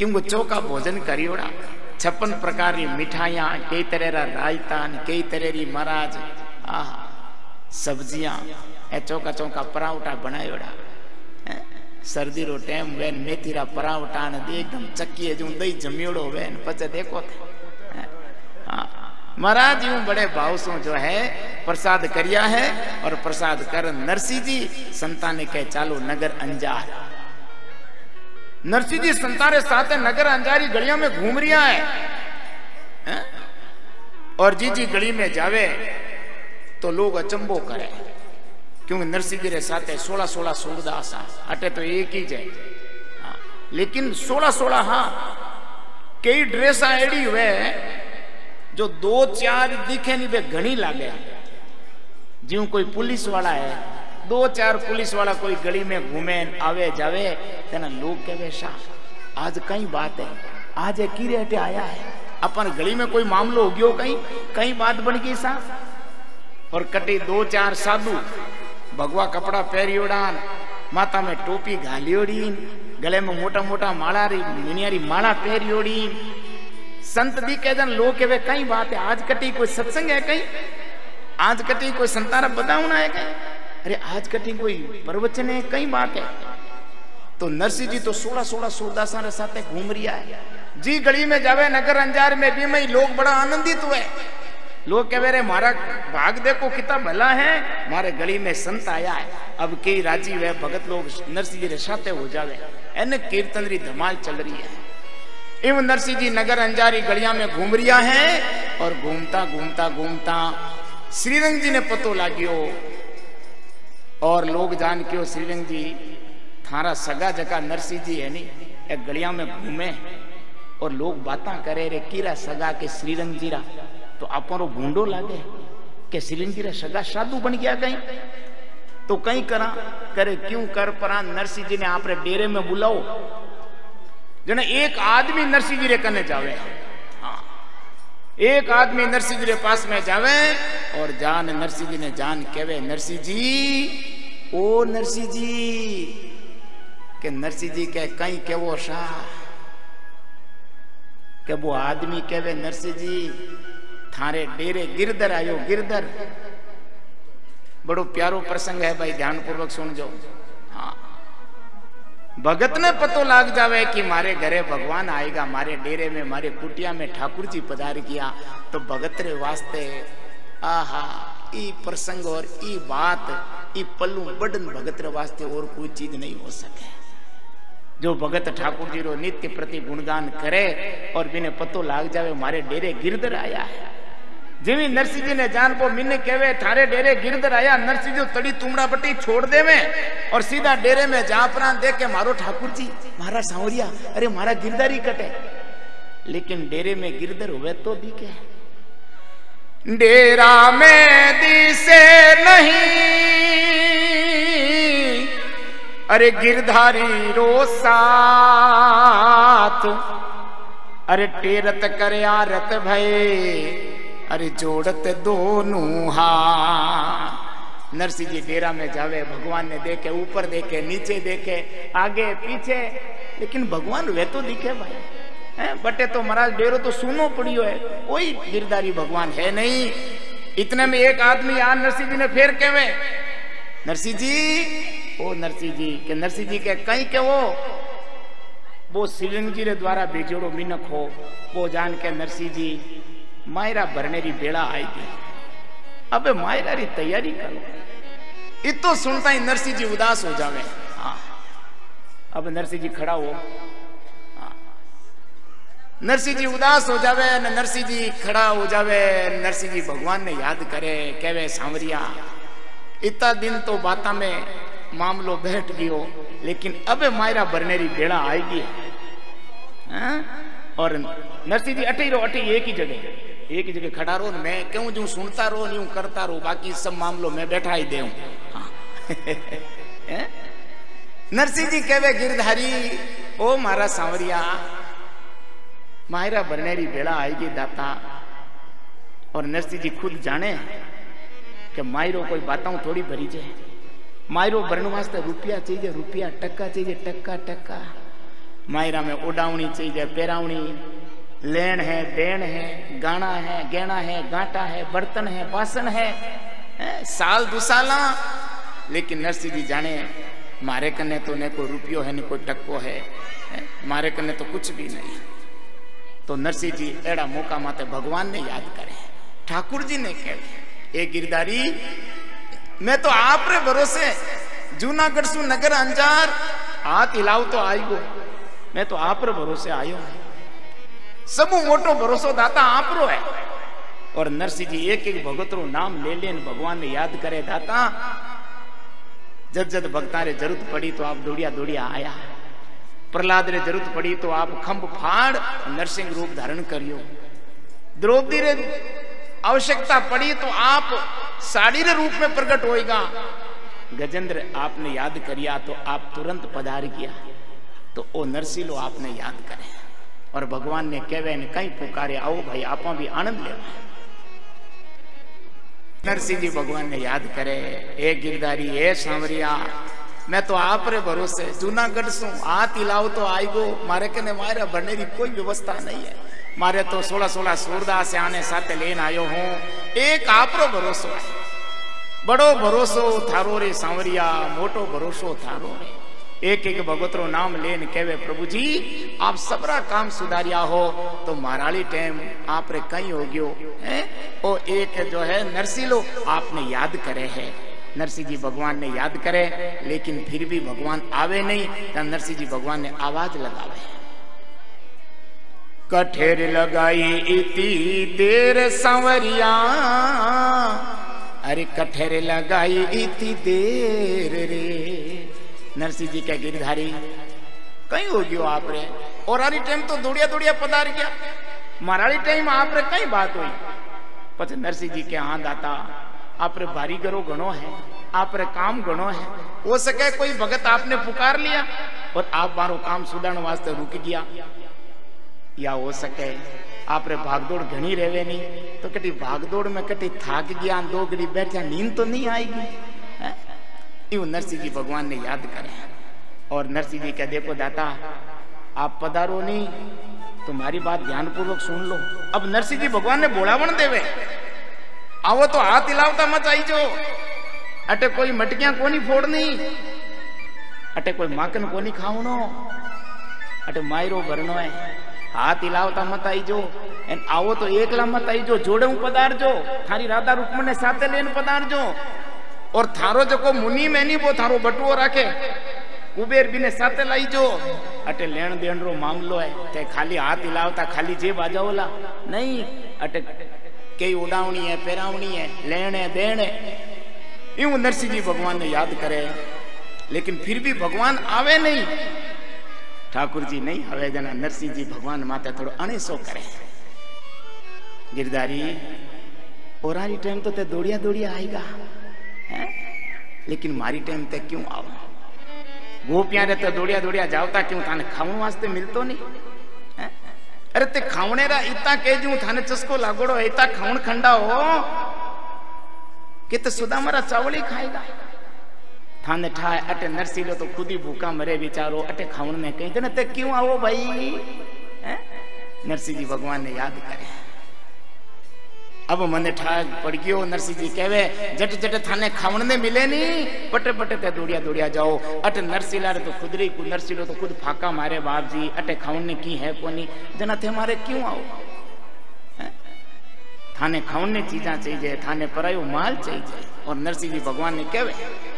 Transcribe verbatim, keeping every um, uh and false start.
क्यों चौका भोजन करियोड़ा छप्पन प्रकार की मिठाइयां कई तरह रा रायता कई तरह की महाराज आह सब्जियां ए चौका चौका परावटा बनायोड़ा सर्दी रो टाइम वेन मेथी रा परावटा ने एकदम चक्की जो दही जमियोड़ो वेन पचे देखो हाँ महाराज यूं बड़े भाव से जो है प्रसाद करिया है और प्रसाद कर नरसिंह जी संताने के चालो नगर अंजार। नरसिंह जी संतारे साथ नगर अंजारी गलियों में घूम रिया है, है? और जी जी गली में जावे तो लोग अचंबो करे क्योंकि नरसिंह जी रे साथ सोलह सोलह सूरदास अटे तो एक ही जाए हाँ। लेकिन सोलह सोलह हाँ कई ड्रेसा एड़ी हुए जो दो चार दिखे नहीं वे घनी लागे ज्यों कोई पुलिस वाला है दो चार पुलिस वाला कोई गली में घूमे आवे जावे तेना लोग कहे शाह आज कई बात है आज एक कीरे हटे आया है अपन गली में कोई मामलो हो गयो कहीं कई बात बन गई साहब। और कटी दो चार साधु भगवा कपड़ा पहरियोड़ान माता में टोपी घालियोड़ीन गले में मोटा मोटा माला री मिनियारी माला पहरियोड़ीन संत दी कह जन लोग के वे कई बात है आज कटी कोई सत्संग है कहीं आज कटी कोई संतारा बताऊना है कहीं अरे आज कटी कोई प्रवचन है कई बात है। तो नरसिंह जी तो सोलह सोलह सूरदासा रे साथ घूम रिया है जी गली में जावे नगर अंजार में भी मई लोग बड़ा आनंदित हुए लोग कहे रे मारा भाग देखो कितना भला है मारे गली में संत आया है अब कई राजी वे भगत लोग नरसिंह जी रे साथ हो जावे एने कीर्तन री धमाल चल रही है। इव नरसिंह जी नगर अंजारी गलियां में घूम रिया है और घूमता घूमता घूमता श्रीरंग जी ने पतो लागियो और लोग जान के श्रीरंग जी थारा सगा जगह नरसिंह जी है नी एक गलियां में घूमे और लोग बातें करे रे कीरा सगा के श्रीरंग जी रा तो आपरो भूंडो लागे के श्रीरंग जी रा सगा साधु बन गया कहीं तो कहीं करा करे क्यों कर परा नरसिंह जी ने आपरे डेरे में बुलाओ जने एक आदमी नरसिंह जी रे कने जावे हाँ एक आदमी नरसिंह जी रे पास में जावे और जान नरसिंह जी ने जान कहवे नरसिंह जी ओ नरसिंह जी के नरसिंह जी के कहीं केवो शाह के वो आदमी कहवे नरसिंह जी थारे डेरे गिरधर आयो गिरधर बड़ो प्यारो प्रसंग है भाई ध्यान पूर्वक सुन जो हाँ भगत ने पतो लाग जावे कि मारे घरे भगवान आएगा मारे डेरे में मारे कुटिया में ठाकुर जी पधार किया तो भगत रे वास्ते आहा ई प्रसंग और ई बात ई पल्लू बड़न भगत रे वास्ते और कोई चीज नहीं हो सके जो भगत ठाकुर जी रो नित्य प्रति गुणगान करे और बिने पतो लाग जावे मारे डेरे गिरधर आया है जिमी नरसिंह जी ने जान को मिन्ने कहवे थारे डेरे गिरधर आया नरसिंह जी तड़ी तुमड़ा बटी छोड़ देवे और सीधा डेरे में जा प्राण देख के मारो ठाकुर जी मारा सांवरिया अरे मारा गिरधर ही कटे लेकिन डेरे में गिरधर हुए तो दिखे डेरा में दिसे नहीं अरे गिरधारी रो साथ अरे टेरत करे आरत भय अरे जोड़त दोनों हाथ। नरसिंह जी डेरा में जावे भगवान ने देखे ऊपर देखे नीचे देखे आगे पीछे लेकिन भगवान वे तो दिखे भाई है बटे तो महाराज डेरो तो सुनो पड़ियो है कोई गिरधारी भगवान है नहीं। इतने में एक आदमी आ नरसिंह जी ने फिर कहवे नरसिंह जी ओ नरसिंह जी के नरसिंह जी के कहीं के वो वो श्रीरंग जी रे द्वारा भेजोड़ो मिनक हो वो जान के नरसिंह जी मायरा भरने री बेड़ा आएगी अबे मायरा री तैयारी करो इतो सुनता ही नरसिंह जी उदास हो जावे हाँ अब नरसिंह जी खड़ा हो हाँ। नरसिंह जी उदास हो जावे न नरसिंह जी खड़ा हो जावे नरसिंह जी भगवान ने याद करे कहवे सांवरिया इतना दिन तो बाता में मामलो बैठ गयो लेकिन अब मायरा भरने री बेड़ा आएगी हाँ? और नरसिंह जी अटे रो अटे एक ही जगह एक ही जगह खड़ा रहो मैं क्यों जो सुनता रहो नहीं करता रहो बाकी सब मामलों में बैठा ही दे हाँ। नरसिंह जी कहवे गिरधारी ओ मारा सांवरिया मायरा बरनेरी बेड़ा आएगी दाता और नरसिंह जी खुद जाने कि मायरो कोई बातों थोड़ी भरी जाए मायरो भरने वास्ते रुपया चाहिए रुपया टक्का चाहिए टक्का टक्का मायरा में उड़ावनी चाहिए, पेरावनी, लेन है, देन है, गाना है, गहना है, गांटा है, बर्तन है, बासन है, है साल दुसाला। लेकिन नरसिंह जी जाने मारे कने तो ने कोई रुपयो है, न कोई टक्को है, है मारे कने तो कुछ भी नहीं। तो नरसिंह जी एड़ा मौका माते भगवान ने याद करे। ठाकुर जी ने कहे ए गिरधारी मैं तो आप रे भरोसे जूनागढ़ सु नगर अंजार हाथ हिलाव तो आयो, मैं तो आप रे भरोसे आयो। सबू मोटो भरोसो दाता आप रो है। और नरसिंह जी एक एक भगत रो नाम ले लेन भगवान ने याद करे। दाता जद जद भक्ता रे जरूरत पड़ी तो आप दौड़िया दौड़िया आया। प्रहलाद रे जरूरत पड़ी तो आप खंभ फाड़ नरसिंह रूप धारण करियो। द्रौपदी रे आवश्यकता पड़ी तो आप साड़ी रे रूप में प्रकट होएगा। गजेंद्र आपने याद करिया तो आप तुरंत पधार गया। तो ओ नरसिंह आपने याद करे। और भगवान ने कहवे ने कहीं पुकारे आओ भाई आप भी आनंद ले। नरसिंह जी भगवान ने याद करे ए गिरधारी ए सांवरिया मैं तो आप रे भरोसे जूनागढ़ सु हाथ हिलाओ तो आईगो। मारे कने मारे भरने की कोई व्यवस्था नहीं है। मारे तो सोलह सोलह सूरदास से आने साथ लेन आयो हूं। एक आप रो भरोसो है, बड़ो भरोसो थारो रे सांवरिया, मोटो भरोसो थारो रे। एक एक भगवतरो नाम लेन कहवे प्रभु जी आप सबरा काम सुधारिया हो तो माराली टाइम आप रे कहीं हो गयो है। ओ एक जो है नरसिंह आपने याद करे है। नरसिंह जी भगवान ने याद करे लेकिन फिर भी भगवान आवे नहीं। तो नरसिंह जी भगवान ने आवाज लगावे कठेर लगाई इति देर सांवरिया, अरे कठेर लगाई इति देर रे। नरसिंह जी क्या गिरधारी कहीं हो गयो आप रे। और आरी टाइम तो दौड़िया दौड़िया पधार गया। माराली टाइम आप रे कहीं बात हुई। पछे नरसिंह जी के हाँ दाता आप रे भारी गरो गणो है, आप रे काम गणो है। हो सके कोई भगत आपने पुकार लिया और आप मारो काम सुधारने वास्ते रुक गया। या हो सके आप रे भागदौड़ घनी रेवे नहीं तो कटी भागदौड़ में कटी थाक गया, दो घड़ी बैठा नींद तो नहीं आएगी। यूं नरसिंह जी भगवान ने याद करे। और नरसिंह जी क्या देखो दाता आप पधारो नहीं तुम्हारी बात ध्यान पूर्वक सुन लो। अब नरसिंह जी भगवान ने बोलावण देवे आवो तो हाथ हिलावता मत आई जो। अटे कोई मटकियां कोनी फोड़नी, अटे कोई माखन कोनी खावनो, अटे मायरो भरनो है। हाथ हिलावता मत आई जो। एन आवो तो एकला मत आई जो, जोड़े पधार जो। थारी राधा रुक्मण ने साथे लेन पधार जो। और थारो जो को मुनि में नहीं वो थारो बटुओ राखे कुबेर भी ने साथे लाई जो। अटे लेन देन रो मामलो है। ते खाली हाथ हिलावता खाली जेब आ जाओला नहीं। अटे कई उड़ावनी है, पेरावनी है, लेन है, देन है। यूं नरसिंह जी भगवान ने याद करे लेकिन फिर भी भगवान आवे नहीं। ठाकुर जी नहीं आवे जना नरसिंह जी भगवान माते थोड़ो अणेसो करे। गिरधारी ओरारी टाइम तो ते दौड़िया दौड़िया आएगा है? लेकिन मारी टाइम ते क्यों आओ। गोपियां रे तो दौड़िया दौड़िया जावता क्यों थाने खावन वास्ते मिलतो नहीं है? अरे ते खावने रा इतना केजू थाने चस्को लागोड़ो इतना खावन खंडा हो कि ते सुदामा चावल ही खाएगा। थाने ठाए अटे नरसिंह तो खुद ही भूखा मरे बेचारो। अटे खावन में कहीं तो ते क्यों आओ भाई है? नरसिंह जी भगवान ने याद करे। अब मने ठाक पड़ गयो। नरसिंह जी कहवे जट जट थाने खावन ने मिले नहीं पटे पटे ते दौड़िया दौड़िया जाओ। अटे नरसिंह तो खुद री नरसिंह तो खुद फाका मारे बाप जी। अटे खावन ने की है कोनी जना थे मारे क्यों आओ है? थाने खावन ने चीजा चाहिए, थाने परायो माल चाहिए। और नरसिंह जी भगवान ने कहवे